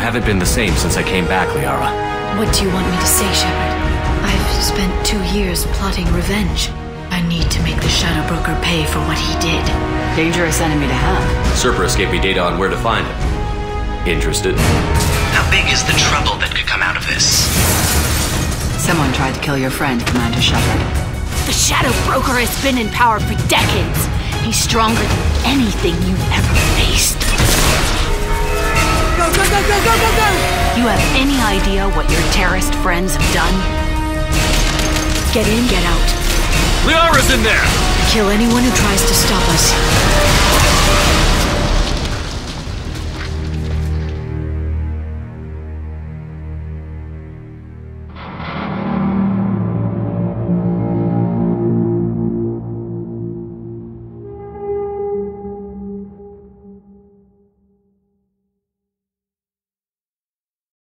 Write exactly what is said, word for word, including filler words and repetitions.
haven't been the same since I came back, Liara. What do you want me to say, Shepard? I've spent two years plotting revenge. I need to make the Shadow Broker pay for what he did. Dangerous enemy to have. Cerberus gave me data on where to find him. Interested? How big is the trouble that could come out of this? Someone tried to kill your friend, Commander Shepard. The Shadow Broker has been in power for decades. He's stronger than anything you've ever faced. Go, go, go, go, go, go, go! You have any idea what your terrorist friends have done? Get in, get out. Liara's in there! Kill anyone who tries to stop us.